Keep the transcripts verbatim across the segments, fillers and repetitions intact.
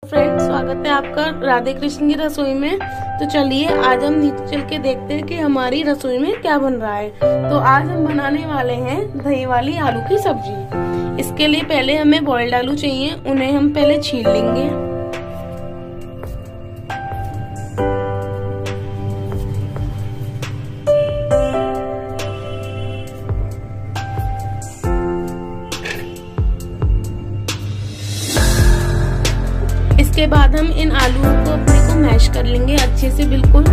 Friends, स्वागत है आपका राधे कृष्ण की रसोई में। तो चलिए आज हम नीचे चल के देखते हैं कि हमारी रसोई में क्या बन रहा है। तो आज हम बनाने वाले हैं दही वाली आलू की सब्जी। इसके लिए पहले हमें बॉइल्ड आलू चाहिए, उन्हें हम पहले छील लेंगे। इसके बाद हम इन आलूओं को अपने को मैश कर लेंगे अच्छे से। बिल्कुल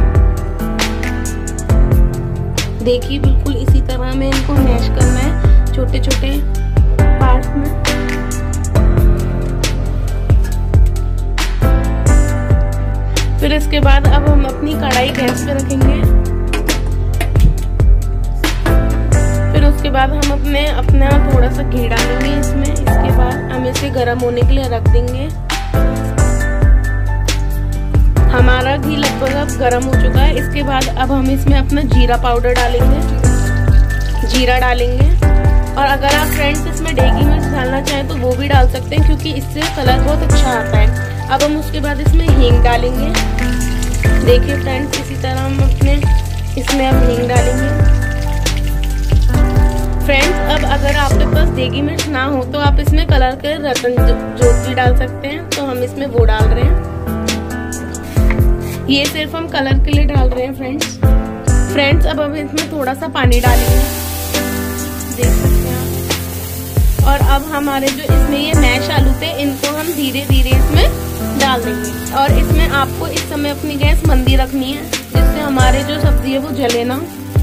देखिए, बिल्कुल इसी तरह हमें इनको मैश करना है छोटे छोटे पार्ट में। फिर इसके बाद अब हम अपनी कढ़ाई गैस पे रखेंगे। फिर उसके बाद हम अपने अपना थोड़ा सा घी डालेंगे इसमें। इसके बाद हम इसे गर्म होने के लिए रख देंगे। हमारा घी लगभग अब गर्म हो चुका है। इसके बाद अब हम इसमें अपना जीरा पाउडर डालेंगे, जीरा डालेंगे। और अगर आप फ्रेंड्स इसमें डेगी मिर्च डालना चाहें तो वो भी डाल सकते हैं, क्योंकि इससे कलर बहुत अच्छा आता है। अब हम उसके बाद इसमें हींग डालेंगे। देखिए फ्रेंड्स, इसी तरह हम अपने इसमें अब हींग डालेंगे। फ्रेंड्स, अब अगर आपके पास डेगी मिर्च ना हो तो आप इसमें कलर के रतन ज्योति डाल सकते हैं, तो हम इसमें वो डाल रहे हैं। ये सिर्फ हम कलर के लिए डाल रहे हैं फ्रेंड्स। फ्रेंड्स, अब हम इसमें थोड़ा सा पानी डालेंगे, देख सकते हैं। और अब हमारे जो इसमें ये मैश आलू थे, इनको हम धीरे धीरे इसमें डाल देंगे। और इसमें आपको इस समय अपनी गैस मंदी रखनी है, जिससे हमारे जो सब्जी है वो जले ना।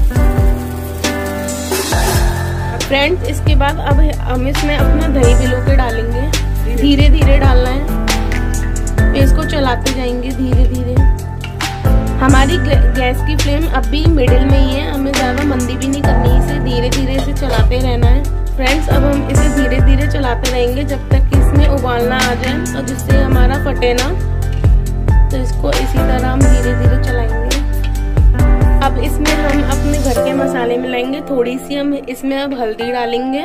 फ्रेंड्स, इसके बाद अब हम इसमें अपना दही भिगो के डालेंगे। धीरे धीरे डालना है, इसको चलाते जाएंगे धीरे धीरे। हमारी गैस की फ्लेम अब भी मिडिल में ही है, हमें ज्यादा मंदी भी नहीं करनी, इसे धीरे धीरे इसे चलाते रहना है। फ्रेंड्स, अब हम इसे धीरे धीरे चलाते रहेंगे जब तक कि इसमें उबालना आ जाए, और जिससे हमारा फटे ना। तो इसको इसी तरह हम धीरे धीरे चलाएंगे। अब इसमें हम अपने घर के मसाले मिलाएंगे। थोड़ी सी हम इसमें अब हल्दी डालेंगे,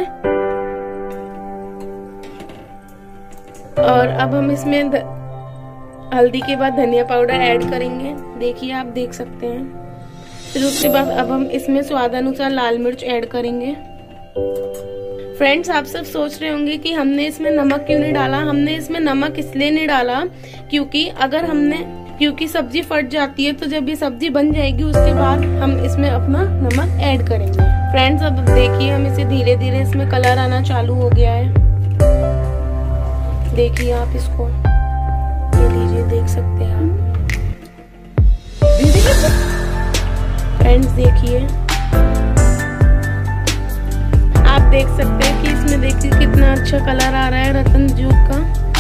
और अब हम इसमें हल्दी के बाद धनिया पाउडर ऐड करेंगे। देखिए, आप देख सकते हैं। फिर उसके बाद अब हम इसमें स्वाद अनुसार लाल मिर्च ऐड करेंगे। फ्रेंड्स, आप सब सोच रहे होंगे कि हमने इसमें नमक क्यों नहीं डाला। हमने इसमें नमक इसलिए नहीं डाला क्योंकि अगर हमने क्योंकि सब्जी फट जाती है, तो जब ये सब्जी बन जाएगी उसके बाद हम इसमें अपना नमक ऐड करेंगे। फ्रेंड्स, अब देखिए, हम इसे धीरे धीरे इसमें कलर आना चालू हो गया है। देखिए आप इसको, लीजिए, देख सकते हैं आप। फ्रेंड्स, देखिए, आप देख सकते हैं कि इसमें देखिए कितना अच्छा कलर आ रहा है रतन जूट का।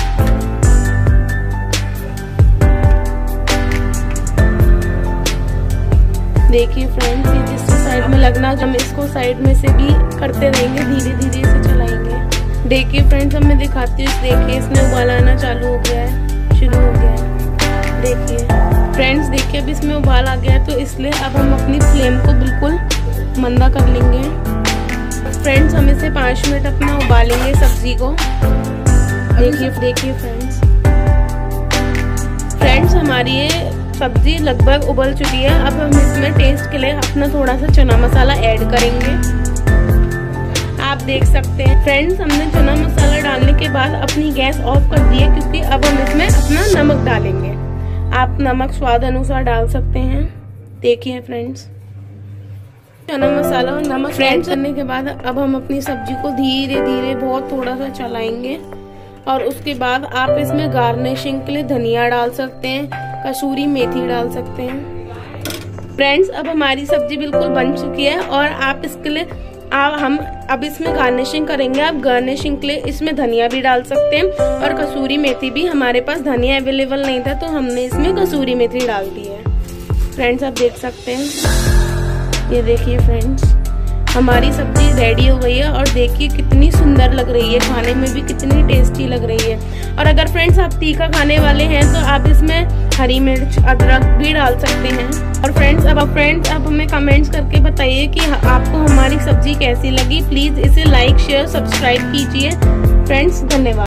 देखिए फ्रेंड्स, ये जिस साइड में लगना, हम इसको साइड में से भी करते रहेंगे, धीरे धीरे इसे चलाएंगे। देखिए फ्रेंड्स, अब मैं दिखाती हूँ। देखिए, इसमें उबाल आना चालू हो गया है, शुरू हो गया है। देखिए फ्रेंड्स, देखिए अब इसमें उबाल आ गया है, तो इसलिए अब हम अपनी फ्लेम को बिल्कुल मंदा कर लेंगे। फ्रेंड्स, हम इसे पाँच मिनट अपना उबालेंगे सब्जी को। देखिए देखिए फ्रेंड्स फ्रेंड्स हमारी ये सब्जी लगभग उबल चुकी है। अब हम इसमें टेस्ट के लिए अपना थोड़ा सा चना मसाला ऐड करेंगे। आप देख सकते हैं फ्रेंड्स, हमने चना मसाला डालने के बाद अपनी गैस ऑफ कर दी है, क्योंकि अब हम इसमें अपना नमक डालेंगे। आप नमक स्वाद अनुसार डाल सकते हैं। देखिए फ्रेंड्स, चना मसाला और नमक फ्रेंड्स करने के बाद अब हम अपनी सब्जी को धीरे धीरे बहुत थोड़ा सा चलाएंगे। और उसके बाद आप इसमें गार्निशिंग के लिए धनिया डाल सकते हैं, कसूरी मेथी डाल सकते हैं। फ्रेंड्स, अब हमारी सब्जी बिल्कुल बन चुकी है, और आप इसके लिए आप हम अब इसमें गार्निशिंग करेंगे। आप गार्निशिंग के लिए इसमें धनिया भी डाल सकते हैं, और कसूरी मेथी भी। हमारे पास धनिया अवेलेबल नहीं था, तो हमने इसमें कसूरी मेथी डाल दी है। फ्रेंड्स, आप देख सकते हैं। ये देखिए फ्रेंड्स, हमारी सब्जी रेडी हो गई है, और देखिए कितनी सुंदर लग रही है, खाने में भी कितनी टेस्टी लग रही है। और अगर फ्रेंड्स आप तीखा खाने वाले हैं तो आप इसमें हरी मिर्च, अदरक भी डाल सकते हैं। और फ्रेंड्स अब फ्रेंड्स आप हमें कमेंट्स करके बताइए कि आपको हमारी सब्जी कैसी लगी। प्लीज इसे लाइक, शेयर, सब्सक्राइब कीजिए। फ्रेंड्स, धन्यवाद।